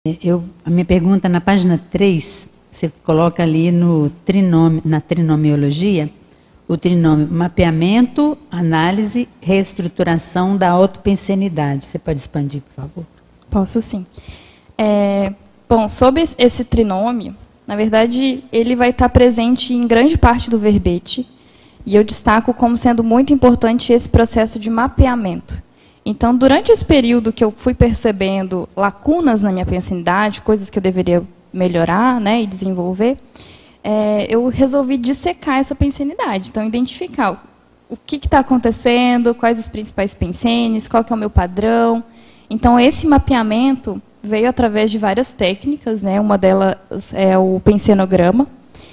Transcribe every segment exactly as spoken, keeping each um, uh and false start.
Eu, a minha pergunta, na página três, você coloca ali no trinome, na trinomiologia, o trinômio mapeamento, análise, reestruturação da autopensenidade. Você pode expandir, por favor? Posso sim. É, bom, sobre esse trinômio, na verdade, ele vai estar presente em grande parte do verbete, e eu destaco como sendo muito importante esse processo de mapeamento. Então, durante esse período que eu fui percebendo lacunas na minha pensenidade, coisas que eu deveria melhorar, né, e desenvolver, é, eu resolvi dissecar essa pensenidade. Então, identificar o que está acontecendo, quais os principais pensenes, qual que é o meu padrão. Então, esse mapeamento veio através de várias técnicas, né, uma delas é o pensenograma.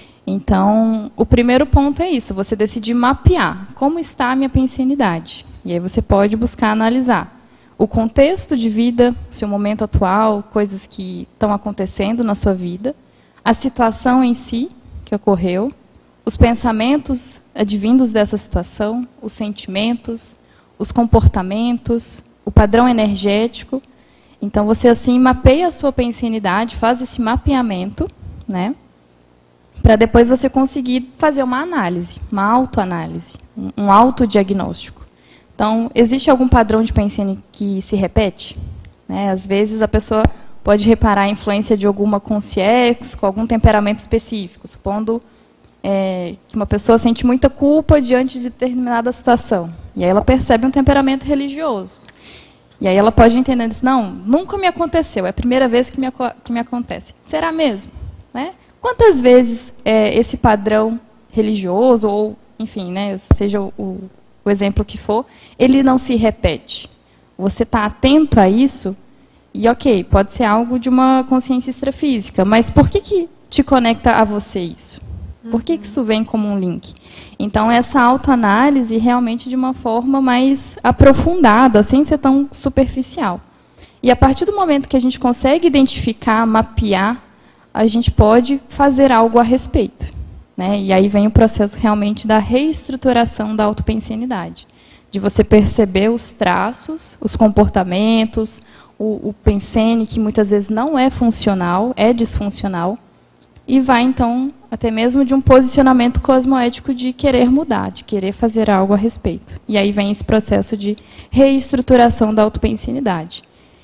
Então, o primeiro ponto é isso, você decidir mapear como está a minha pensenidade. E aí você pode buscar analisar o contexto de vida, seu momento atual, coisas que estão acontecendo na sua vida, a situação em si que ocorreu, os pensamentos advindos dessa situação, os sentimentos, os comportamentos, o padrão energético. Então, você assim mapeia a sua pensenidade, faz esse mapeamento, né, para depois você conseguir fazer uma análise, uma autoanálise, um autodiagnóstico. Então, existe algum padrão de pensene que se repete? Né? Às vezes, a pessoa pode reparar a influência de alguma consciência com algum temperamento específico, supondo é, que uma pessoa sente muita culpa diante de determinada situação. E aí ela percebe um temperamento religioso. E aí ela pode entender, não, nunca me aconteceu, é a primeira vez que me, que me acontece. Será mesmo? Né? Quantas vezes é, esse padrão religioso, ou, enfim, né, seja o, o o exemplo que for, ele não se repete. Você está atento a isso, e ok, pode ser algo de uma consciência extrafísica, mas por que, que te conecta a você isso? Por que, que isso vem como um link? Então, essa autoanálise realmente de uma forma mais aprofundada, sem ser tão superficial. E a partir do momento que a gente consegue identificar, mapear, a gente pode fazer algo a respeito. Né? E aí vem o processo realmente da reestruturação da autopensenidade, de você perceber os traços, os comportamentos, o, o pensene que muitas vezes não é funcional, é disfuncional, e vai então até mesmo de um posicionamento cosmoético de querer mudar, de querer fazer algo a respeito. E aí vem esse processo de reestruturação da autopensenidade.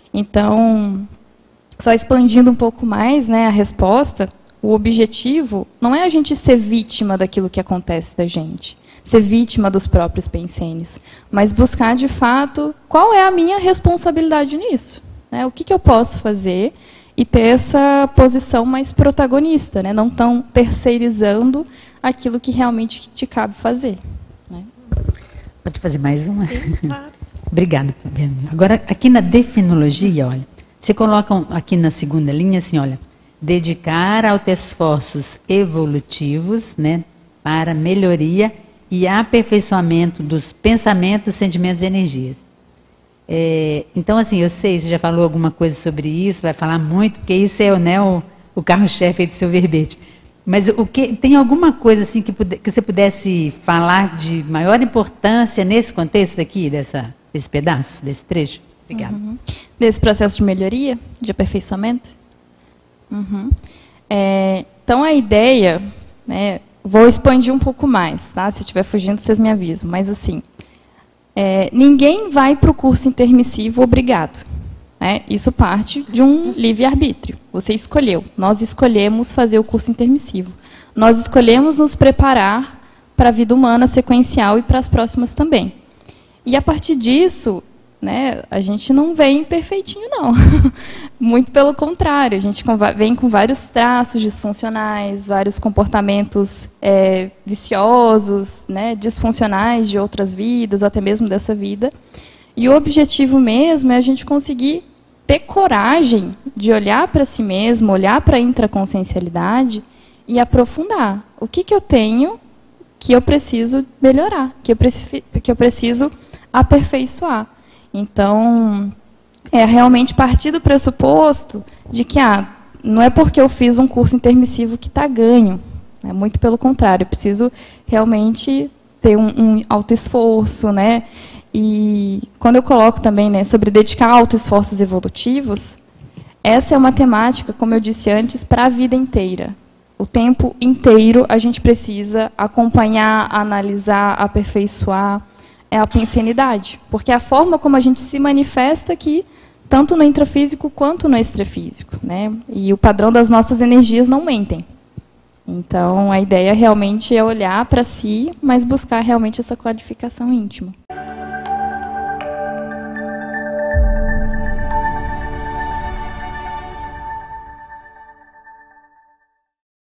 Então, só expandindo um pouco mais, né, a resposta, o objetivo não é a gente ser vítima daquilo que acontece da gente, ser vítima dos próprios pensenes, mas buscar, de fato, qual é a minha responsabilidade nisso. Né? O que, que eu posso fazer e ter essa posição mais protagonista, né? Não tão terceirizando aquilo que realmente te cabe fazer. Né? Pode fazer mais uma? Sim, claro. Obrigada, Fabiana. Agora, aqui na definologia, olha, você coloca aqui na segunda linha, assim, olha, dedicar aos esforços evolutivos, né, para melhoria e aperfeiçoamento dos pensamentos, sentimentos e energias. É, então, assim, eu sei, você já falou alguma coisa sobre isso, vai falar muito, porque isso é, né, o, o carro-chefe do seu verbete. Mas o que, tem alguma coisa assim que, puder, que você pudesse falar de maior importância nesse contexto aqui, dessa, desse pedaço, desse trecho? Obrigada. Uhum. Desse processo de melhoria, de aperfeiçoamento? Uhum. É, então, a ideia, né, vou expandir um pouco mais, tá? Se estiver fugindo, vocês me avisam. Mas, assim, é, ninguém vai para o curso intermissivo obrigado. Né? Isso parte de um livre-arbítrio. Você escolheu. Nós escolhemos fazer o curso intermissivo. Nós escolhemos nos preparar para a vida humana sequencial e para as próximas também. E, a partir disso, né, a gente não vem perfeitinho, não. Muito pelo contrário, a gente vem com vários traços disfuncionais, vários comportamentos é, viciosos, né, disfuncionais de outras vidas, ou até mesmo dessa vida. E o objetivo mesmo é a gente conseguir ter coragem de olhar para si mesmo, olhar para a intraconsciencialidade e aprofundar. O que, que eu tenho que eu preciso melhorar, que eu, preci que eu preciso aperfeiçoar. Então, é realmente partir do pressuposto de que ah, não é porque eu fiz um curso intermissivo que está ganho. Né? Muito pelo contrário, eu preciso realmente ter um, um autoesforço, né? E quando eu coloco também, né, sobre dedicar autoesforços evolutivos, essa é uma temática, como eu disse antes, para a vida inteira. O tempo inteiro a gente precisa acompanhar, analisar, aperfeiçoar. É a pensenidade, porque é a forma como a gente se manifesta aqui, tanto no intrafísico quanto no extrafísico, né? E o padrão das nossas energias não mentem. Então, a ideia realmente é olhar para si, mas buscar realmente essa codificação íntima.